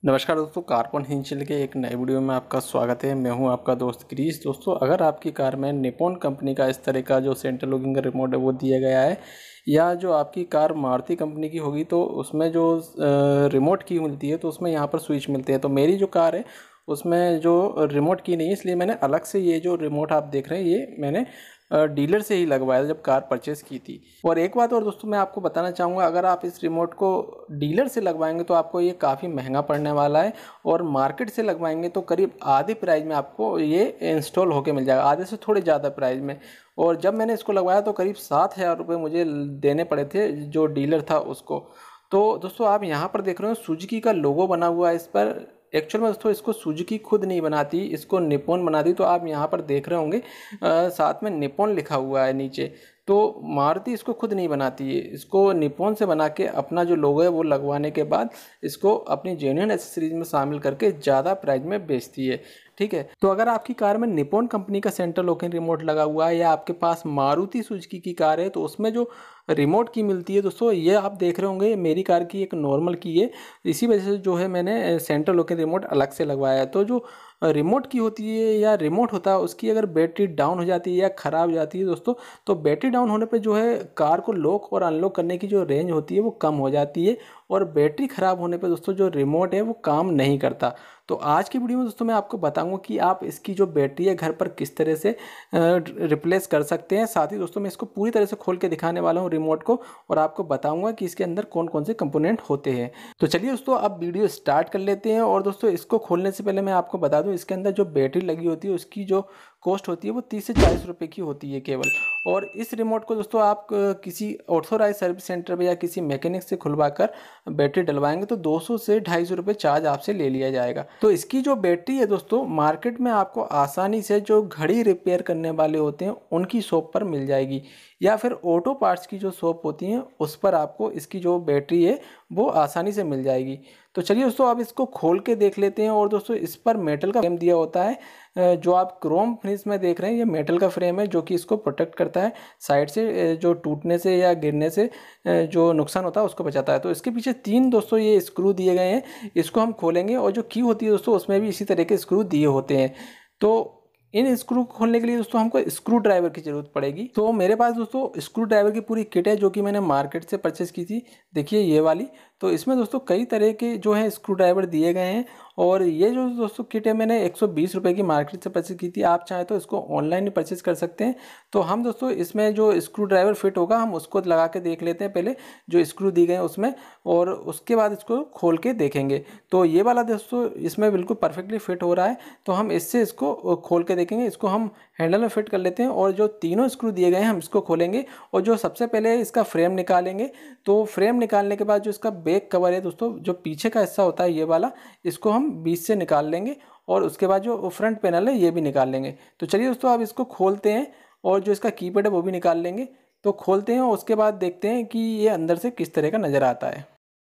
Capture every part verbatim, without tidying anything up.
नमस्कार दोस्तों, carpointhindi के एक नए वीडियो में आपका स्वागत है। मैं हूं आपका दोस्त क्रिश। दोस्तों, अगर आपकी कार में निप्पॉन कंपनी का इस तरह का जो सेंट्रल लॉकिंग का रिमोट है वो दिया गया है, या जो आपकी कार मारुति कंपनी की होगी तो उसमें जो रिमोट की मिलती है तो उसमें यहाँ पर स्विच मिलते हैं। तो मेरी जो कार है उसमें जो रिमोट की नहीं है, इसलिए मैंने अलग से ये जो रिमोट आप देख रहे हैं ये मैंने डीलर से ही लगवाया जब कार परचेज़ की थी। और एक बात और दोस्तों मैं आपको बताना चाहूँगा, अगर आप इस रिमोट को डीलर से लगवाएंगे तो आपको ये काफ़ी महंगा पड़ने वाला है, और मार्केट से लगवाएंगे तो करीब आधे प्राइस में आपको ये इंस्टॉल होके मिल जाएगा, आधे से थोड़े ज़्यादा प्राइस में। और जब मैंने इसको लगवाया तो करीब सात हज़ार रुपये मुझे देने पड़े थे जो डीलर था उसको। तो दोस्तों आप यहाँ पर देख रहे हो सुजुकी का लोगो बना हुआ है इस पर। एक्चुअल में दोस्तों इसको सुजुकी खुद नहीं बनाती, इसको निप्पॉन बनाती। तो आप यहाँ पर देख रहे होंगे आ, साथ में निप्पॉन लिखा हुआ है नीचे। तो मारुति इसको खुद नहीं बनाती है, इसको निप्पॉन से बना के अपना जो लोगो है वो लगवाने के बाद इसको अपनी जेन्युइन एसेसरीज में शामिल करके ज़्यादा प्राइस में बेचती है। ठीक है, तो अगर आपकी कार में निप्पॉन कंपनी का सेंट्रल लॉकिंग रिमोट लगा हुआ है या आपके पास मारुति सुजुकी की कार है तो उसमें जो रिमोट की मिलती है दोस्तों, ये आप देख रहे होंगे मेरी कार की एक नॉर्मल की है, इसी वजह से जो है मैंने सेंट्रल लॉकिंग रिमोट अलग से लगवाया है। तो जो रिमोट की होती है या रिमोट होता है उसकी अगर बैटरी डाउन हो जाती है या ख़राब हो जाती है दोस्तों, तो बैटरी डाउन होने पे जो है कार को लॉक और अनलॉक करने की जो रेंज होती है वो कम हो जाती है, और बैटरी ख़राब होने पे दोस्तों जो रिमोट है वो काम नहीं करता। तो आज की वीडियो में दोस्तों मैं आपको बताऊंगा कि आप इसकी जो बैटरी है घर पर किस तरह से रिप्लेस कर सकते हैं। साथ ही दोस्तों मैं इसको पूरी तरह से खोल के दिखाने वाला हूं रिमोट को, और आपको बताऊंगा कि इसके अंदर कौन कौन से कंपोनेंट होते हैं। तो चलिए दोस्तों अब वीडियो स्टार्ट कर लेते हैं। और दोस्तों इसको खोलने से पहले मैं आपको बता दूँ, इसके अंदर जो बैटरी लगी होती है उसकी जो कॉस्ट होती है वो तीस से चालीस रुपए की होती है केवल। और इस रिमोट को दोस्तों आप किसी ऑथोराइज सर्विस सेंटर पे या किसी मैकेनिक से खुलवा कर बैटरी डलवाएंगे तो दो सौ से ढाई सौ रुपये चार्ज आपसे ले लिया जाएगा। तो इसकी जो बैटरी है दोस्तों मार्केट में आपको आसानी से जो घड़ी रिपेयर करने वाले होते हैं उनकी शॉप पर मिल जाएगी, या फिर ऑटो पार्ट्स की जो शॉप होती हैं उस पर आपको इसकी जो बैटरी है वो आसानी से मिल जाएगी। तो चलिए दोस्तों अब इसको खोल के देख लेते हैं। और दोस्तों इस पर मेटल का फ्रेम दिया होता है, जो आप क्रोम फिनिश में देख रहे हैं ये मेटल का फ्रेम है जो कि इसको प्रोटेक्ट करता है साइड से, जो टूटने से या गिरने से जो नुकसान होता है उसको बचाता है। तो इसके पीछे तीन दोस्तों ये स्क्रू दिए गए हैं, इसको हम खोलेंगे। और जो की होती है दोस्तों उसमें भी इसी तरह के स्क्रू दिए होते हैं। तो इन स्क्रू को खोलने के लिए दोस्तों हमको स्क्रू ड्राइवर की ज़रूरत पड़ेगी। तो मेरे पास दोस्तों स्क्रू ड्राइवर की पूरी किट है जो कि मैंने मार्केट से परचेज़ की थी, देखिए ये वाली। तो इसमें दोस्तों कई तरह के जो है स्क्रू ड्राइवर दिए गए हैं, और ये जो दोस्तों किट है मैंने एक सौ बीस रुपये की मार्केट से परचेज़ की थी। आप चाहें तो इसको ऑनलाइन ही परचेज़ कर सकते हैं। तो हम दोस्तों इसमें जो स्क्रू ड्राइवर फिट होगा हम उसको लगा के देख लेते हैं पहले, जो स्क्रू दी गए हैं उसमें, और उसके बाद इसको खोल के देखेंगे। तो ये वाला दोस्तों इसमें बिल्कुल परफेक्टली फिट हो रहा है, तो हम इससे इसको खोल के देखेंगे। इसको हम हैंडल में फिट कर लेते हैं, और जो तीनों स्क्रू दिए गए हैं हम इसको खोलेंगे। और जो सबसे पहले इसका फ्रेम निकालेंगे, तो फ्रेम निकालने के बाद जो इसका बैक कवर है दोस्तों, जो पीछे का हिस्सा होता है ये वाला, इसको हम बीच से निकाल लेंगे। और उसके बाद जो फ्रंट पैनल है ये भी निकाल लेंगे। तो चलिए दोस्तों अब इसको खोलते हैं, और जो इसका कीपैड है वो भी निकाल लेंगे। तो खोलते हैं और उसके बाद देखते हैं कि ये अंदर से किस तरह का नज़र आता है।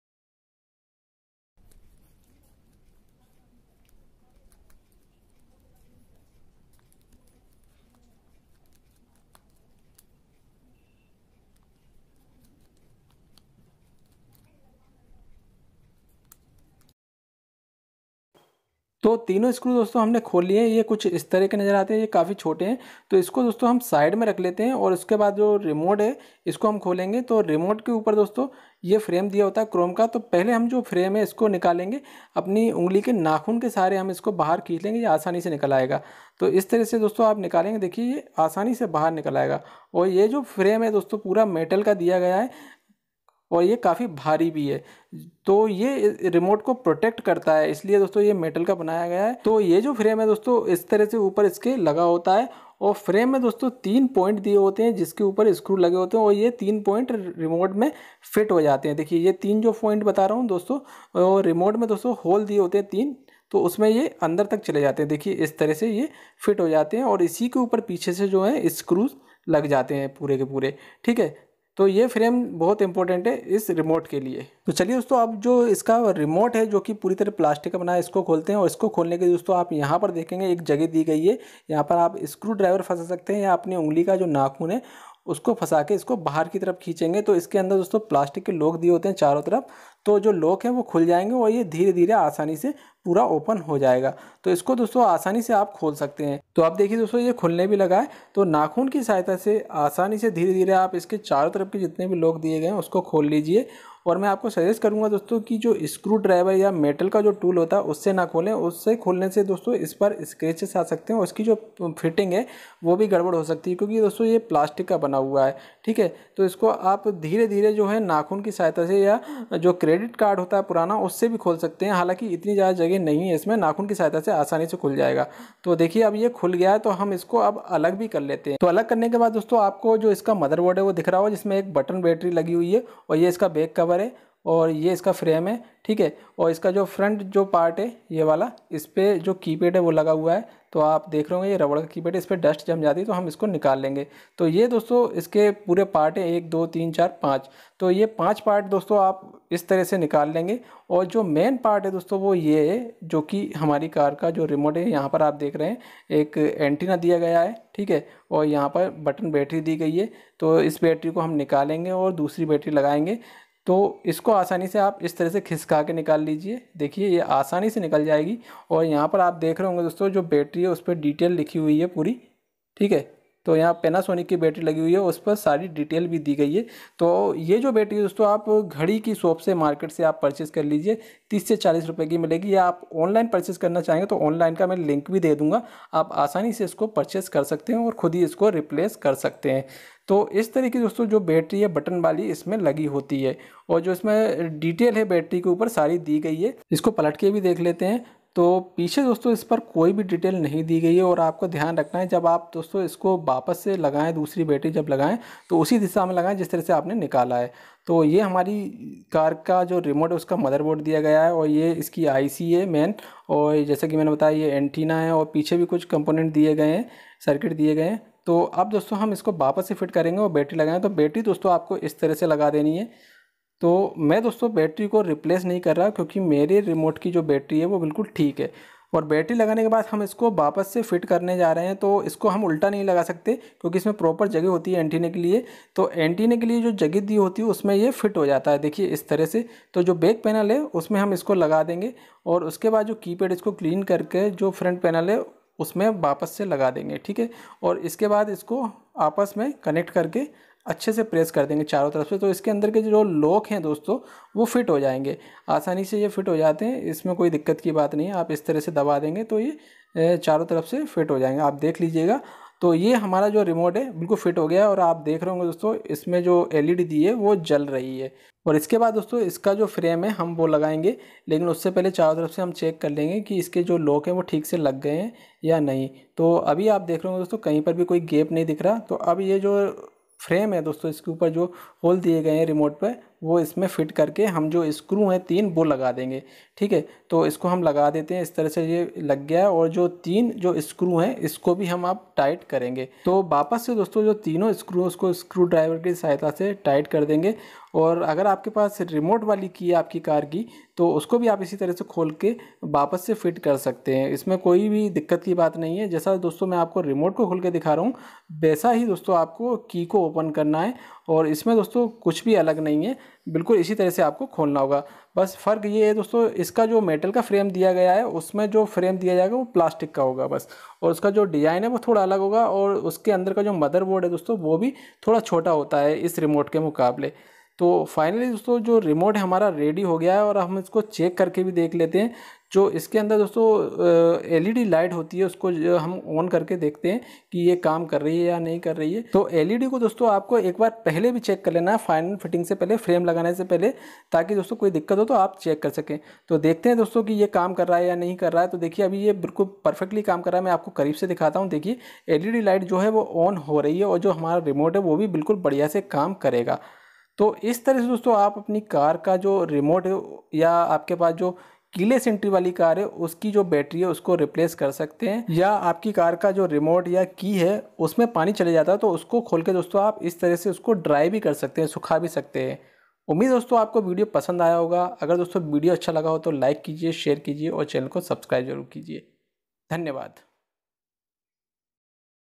तो तीनों स्क्रू दोस्तों हमने खोल लिए हैं, ये कुछ इस तरह के नज़र आते हैं, ये काफ़ी छोटे हैं। तो इसको दोस्तों हम साइड में रख लेते हैं, और उसके बाद जो रिमोट है इसको हम खोलेंगे। तो रिमोट के ऊपर दोस्तों ये फ्रेम दिया होता है क्रोम का। तो पहले हम जो फ्रेम है इसको निकालेंगे, अपनी उंगली के नाखून के सहारे हम इसको बाहर खींच लेंगे, ये आसानी से निकल आएगा। तो इस तरह से दोस्तों आप निकालेंगे, देखिए ये आसानी से बाहर निकल आएगा। और ये जो फ्रेम है दोस्तों पूरा मेटल का दिया गया है, और ये काफ़ी भारी भी है। तो ये रिमोट को प्रोटेक्ट करता है, इसलिए दोस्तों ये मेटल का बनाया गया है। तो ये जो फ्रेम है दोस्तों इस तरह से ऊपर इसके लगा होता है, और फ्रेम में दोस्तों तीन पॉइंट दिए होते हैं जिसके ऊपर स्क्रू लगे होते हैं, और ये तीन पॉइंट रिमोट में फिट हो जाते हैं। देखिए ये तीन जो पॉइंट बता रहा हूँ दोस्तों, और रिमोट में दोस्तों होल दिए होते हैं तीन, तो उसमें ये अंदर तक चले जाते हैं। देखिए इस तरह से ये फिट हो जाते हैं, और इसी के ऊपर पीछे से जो है स्क्रूज लग जाते हैं पूरे के पूरे। ठीक है, तो ये फ्रेम बहुत इंपॉर्टेंट है इस रिमोट के लिए। तो चलिए दोस्तों अब जो इसका रिमोट है जो कि पूरी तरह प्लास्टिक का बना है इसको खोलते हैं। और इसको खोलने के दोस्तों आप यहाँ पर देखेंगे एक जगह दी गई है, यहाँ पर आप स्क्रू ड्राइवर फंसा सकते हैं, या अपनी उंगली का जो नाखून है उसको फंसा के इसको बाहर की तरफ खींचेंगे तो इसके अंदर दोस्तों प्लास्टिक के लॉक दिए होते हैं चारों तरफ, तो जो लॉक है वो खुल जाएंगे और ये धीरे धीरे आसानी से पूरा ओपन हो जाएगा। तो इसको दोस्तों आसानी से आप खोल सकते हैं। तो आप देखिए दोस्तों ये खुलने भी लगा है। तो नाखून की सहायता से आसानी से धीरे धीरे आप इसके चारों तरफ के जितने भी लॉक दिए गए हैं उसको खोल लीजिए। और मैं आपको सजेस्ट करूंगा दोस्तों कि जो स्क्रू ड्राइवर या मेटल का जो टूल होता है उससे ना खोलें। उससे खोलने से दोस्तों इस पर स्क्रैचेस आ सकते हैं और इसकी जो फिटिंग है वो भी गड़बड़ हो सकती है, क्योंकि दोस्तों ये प्लास्टिक का बना हुआ है। ठीक है, तो इसको आप धीरे धीरे जो है नाखून की सहायता से या जो क्रेडिट कार्ड होता है पुराना उससे भी खोल सकते हैं। हालांकि इतनी ज़्यादा जगह नहीं है इसमें, नाखून की सहायता से आसानी से खुल जाएगा। तो देखिए अब ये खुल गया है, तो हम इसको अब अलग भी कर लेते हैं। तो अलग करने के बाद दोस्तों आपको जो इसका मदरबोर्ड है वो दिख रहा हो, जिसमें एक बटन बैटरी लगी हुई है और ये इसका बैक कवर है और ये इसका फ्रेम है। ठीक है, और इसका जो फ्रंट जो पार्ट है ये वाला, इस पर जो कीपैड है वो लगा हुआ है। तो आप देख रहे होंगे ये रबड़ का कीपैड है, इस पर डस्ट जम जाती है तो हम इसको निकाल लेंगे। तो ये दोस्तों इसके पूरे पार्ट है, एक दो तीन चार पाँच। तो ये पांच पार्ट दोस्तों आप इस तरह से निकाल लेंगे। और जो मेन पार्ट है दोस्तों वो ये है, जो कि हमारी कार का जो रिमोट है, यहाँ पर आप देख रहे हैं एक एंटीना दिया गया है। ठीक है, और यहाँ पर बटन बैटरी दी गई है। तो इस बैटरी को हम निकालेंगे और दूसरी बैटरी लगाएंगे। तो इसको आसानी से आप इस तरह से खिसका के निकाल लीजिए। देखिए ये आसानी से निकल जाएगी। और यहाँ पर आप देख रहे होंगे दोस्तों जो बैटरी है उस पर डिटेल लिखी हुई है पूरी। ठीक है, तो यहाँ पैनासोनिक की बैटरी लगी हुई है, उस पर सारी डिटेल भी दी गई है। तो ये जो बैटरी दोस्तों आप घड़ी की शॉप से, मार्केट से आप परचेज़ कर लीजिए, तीस से चालीस रुपए की मिलेगी। या आप ऑनलाइन परचेज़ करना चाहेंगे तो ऑनलाइन का मैं लिंक भी दे दूंगा, आप आसानी से इसको परचेज़ कर सकते हैं और ख़ुद ही इसको रिप्लेस कर सकते हैं। तो इस तरीके दोस्तों जो बैटरी है बटन वाली इसमें लगी होती है और जो इसमें डिटेल है बैटरी के ऊपर सारी दी गई है। इसको पलट के भी देख लेते हैं। तो पीछे दोस्तों इस पर कोई भी डिटेल नहीं दी गई है। और आपको ध्यान रखना है जब आप दोस्तों इसको वापस से लगाएं, दूसरी बैटरी जब लगाएं तो उसी दिशा में लगाएं जिस तरह से आपने निकाला है। तो ये हमारी कार का जो रिमोट है उसका मदरबोर्ड दिया गया है और ये इसकी आईसी है मेन। और जैसा कि मैंने बताया ये एंटीना है और पीछे भी कुछ कंपोनेंट दिए गए हैं, सर्किट दिए गए हैं। तो अब दोस्तों हम इसको वापस से फिट करेंगे और बैटरी लगाएं। तो बैटरी दोस्तों आपको इस तरह से लगा देनी है। तो मैं दोस्तों बैटरी को रिप्लेस नहीं कर रहा, क्योंकि मेरे रिमोट की जो बैटरी है वो बिल्कुल ठीक है। और बैटरी लगाने के बाद हम इसको वापस से फिट करने जा रहे हैं। तो इसको हम उल्टा नहीं लगा सकते, क्योंकि इसमें प्रॉपर जगह होती है एंटीने के लिए। तो एंटीने के लिए जो जगह दी होती है उसमें ये फिट हो जाता है, देखिए इस तरह से। तो जो बैक पैनल है उसमें हम इसको लगा देंगे और उसके बाद जो कीपैड इसको क्लीन करके जो फ्रंट पैनल है उसमें वापस से लगा देंगे। ठीक है, और इसके बाद इसको आपस में कनेक्ट करके अच्छे से प्रेस कर देंगे चारों तरफ से। तो इसके अंदर के जो लॉक हैं दोस्तों वो फिट हो जाएंगे, आसानी से ये फिट हो जाते हैं, इसमें कोई दिक्कत की बात नहीं है। आप इस तरह से दबा देंगे तो ये चारों तरफ से फिट हो जाएंगे, आप देख लीजिएगा। तो ये हमारा जो रिमोट है बिल्कुल फिट हो गया है। और आप देख रहे होंगे दोस्तों इसमें जो एलईडी दी है वो जल रही है। और इसके बाद दोस्तों इसका जो फ्रेम है हम वो लगाएंगे, लेकिन उससे पहले चारों तरफ से हम चेक कर लेंगे कि इसके जो लॉक हैं वो ठीक से लग गए हैं या नहीं। तो अभी आप देख रहे होंगे दोस्तों कहीं पर भी कोई गैप नहीं दिख रहा। तो अब ये जो फ्रेम है दोस्तों इसके ऊपर जो होल दिए गए हैं रिमोट पर वो इसमें फिट करके हम जो स्क्रू हैं तीन वो लगा देंगे। ठीक है, तो इसको हम लगा देते हैं, इस तरह से ये लग गया है। और जो तीन जो स्क्रू हैं इसको भी हम अब टाइट करेंगे। तो वापस से दोस्तों जो तीनों स्क्रू उसको स्क्रू ड्राइवर की सहायता से टाइट कर देंगे। और अगर आपके पास रिमोट वाली की है आपकी कार की तो उसको भी आप इसी तरह से खोल के वापस से फिट कर सकते हैं, इसमें कोई भी दिक्कत की बात नहीं है। जैसा दोस्तों मैं आपको रिमोट को खोल के दिखा रहा हूँ वैसा ही दोस्तों आपको की को ओपन करना है। और इसमें दोस्तों कुछ भी अलग नहीं है, बिल्कुल इसी तरह से आपको खोलना होगा। बस फ़र्क ये है दोस्तों इसका जो मेटल का फ्रेम दिया गया है उसमें जो फ्रेम दिया जाएगा वो प्लास्टिक का होगा बस। और उसका जो डिज़ाइन है वो थोड़ा अलग होगा। और उसके अंदर का जो मदरबोर्ड है दोस्तों वो भी थोड़ा छोटा होता है इस रिमोट के मुकाबले। तो फाइनली दोस्तों जो रिमोट है हमारा रेडी हो गया है। और हम इसको चेक करके भी देख लेते हैं। जो इसके अंदर दोस्तों एलईडी लाइट होती है उसको हम ऑन करके देखते हैं कि ये काम कर रही है या नहीं कर रही है। तो एलईडी को दोस्तों आपको एक बार पहले भी चेक कर लेना है, फाइनल फिटिंग से पहले, फ्रेम लगाने से पहले, ताकि दोस्तों कोई दिक्कत हो तो आप चेक कर सकें। तो देखते हैं दोस्तों कि ये काम कर रहा है या नहीं कर रहा है। तो देखिए अभी ये बिल्कुल परफेक्टली काम कर रहा है। मैं आपको करीब से दिखाता हूँ। देखिए एलईडी लाइट जो है वो ऑन हो रही है और जो हमारा रिमोट है वो भी बिल्कुल बढ़िया से काम करेगा। तो इस तरह से दोस्तों आप अपनी कार का जो रिमोट है या आपके पास जो कीलेस एंट्री वाली कार है उसकी जो बैटरी है उसको रिप्लेस कर सकते हैं। या आपकी कार का जो रिमोट या की है उसमें पानी चले जाता है तो उसको खोल के दोस्तों आप इस तरह से उसको ड्राई भी कर सकते हैं, सुखा भी सकते हैं। उम्मीद दोस्तों आपको वीडियो पसंद आया होगा। अगर दोस्तों वीडियो अच्छा लगा हो तो लाइक कीजिए, शेयर कीजिए और चैनल को सब्सक्राइब जरूर कीजिए। धन्यवाद।